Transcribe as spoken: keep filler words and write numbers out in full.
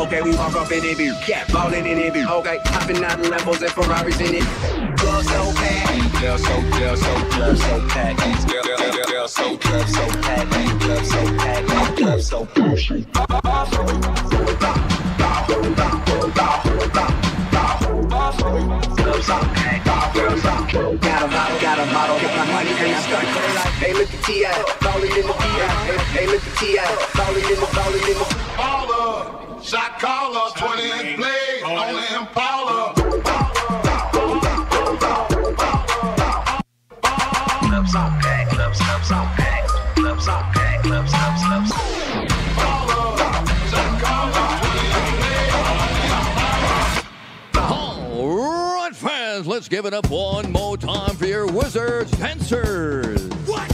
Okay, we walk up in it, be yeah, ballin' in it, be okay, hopping out the Lambos and Ferraris in it. Club so packed, girl so, girl so, club so packed, girl, girl, girl, girl so, club so packed, club so packed, club so Got a model, got a model, get my money and I start going like, hey, look at T I, ballin' in the P I, hey, hey, look at T I, ballin' in the, ballin' in the Baller, shot caller, twenty inch blade on the Impala. Clubs on pack, clubs, clubs on pack, clubs on pack, clubs, clubs, clubs. Baller, shot caller, twenty inch blade on the Impala. All right, fans, let's give it up one more time for your Wizards dancers. What?